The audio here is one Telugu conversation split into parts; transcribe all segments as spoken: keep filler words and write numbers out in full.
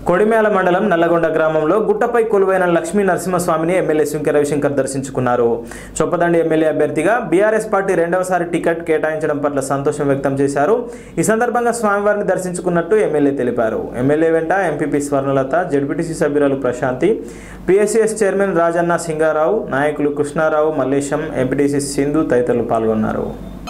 కొడిమేల మండలం నల్లగొండ గ్రామంలో గుట్టపై కొలువైన లక్ష్మీ నరసింహస్వామిని ఎమ్మెల్యే సుంకె రవిశంకర్ దర్శించుకున్నారు. చొప్పదండి ఎమ్మెల్యే అభ్యర్థిగా బీఆర్ఎస్ పార్టీ రెండవసారి టికెట్ కేటాయించడం పట్ల సంతోషం వ్యక్తం చేశారు. ఈ సందర్భంగా స్వామివారిని దర్శించుకున్నట్టు ఎమ్మెల్యే తెలిపారు. ఎమ్మెల్యే వెంట ఎంపీపీ స్వర్ణలత, జెడ్పీటీసీ సభ్యురాలు ప్రశాంతి, పీఎస్సీఎస్ చైర్మన్ రాజన్న సింగారావు, నాయకులు కృష్ణారావు, మల్లేశం, ఎంపీటీసీ సింధు తదితరులు పాల్గొన్నారు.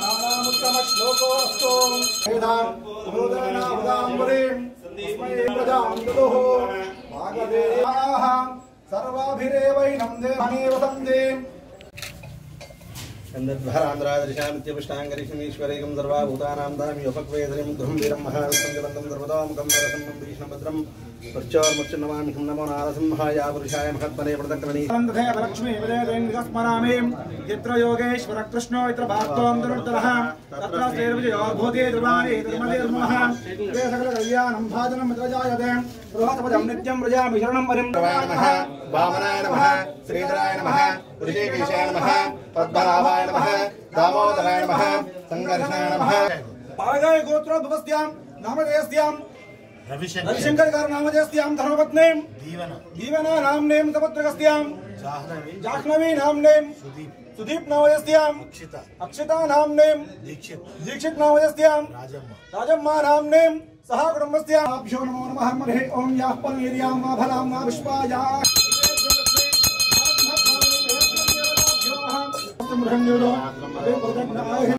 चंद्रध्वरांध्रादृशामित्यपुष्टांगरीशमीश्वरेकं सर्वाभूतानां दाम्योपक्वेदनं गृहं वीरं महाविष्णुवन्दं सर्वतोमुखं वरसं विष्णुभद्रं प्रचोर्मुच्चनमामि नमो नारसिंहाय पुरुषाय महत्मने प्रदक्रणी देव लक्ष्मी स्मरामि यत्र योगेश्वर कृष्णो यत्र भाक्तों दुर्दरः तत्र श्रीर्विजयोर्भूते द्रवाणि धर्मधर्मः ते सकल कल्याणं भाजनं मित्रजायते बृहत्पदं नित्यं प्रजामि शरणं वरिं नमः वामनाय नमः श्रीधराय नमः ऋषिकेशाय नमः पद्मनाभाय नमः दामोदराय नमः संघर्षाय नमः पारगाय गोत्रोद्भवस्यां नामधेयस्यां रविशंकर गार नामधेयस्यां धर्मपत्नीं दीवना दीवना नाम्नीं तपत्रकस्यां जाह्नवी जाह्नवी नाम्नीं सुदीप सुदीप नामधेयस्यां अक्षिता अक्षिता नाम्नीं दीक्षित दीक्षित नामधेयस्यां राजम्मा राजम्मा नाम्नीं सह कुटुम्बस्यां अभ्यो नमो नमः हरिः ओं याः पन्नेर्यां मा फलां मा पुष्पाया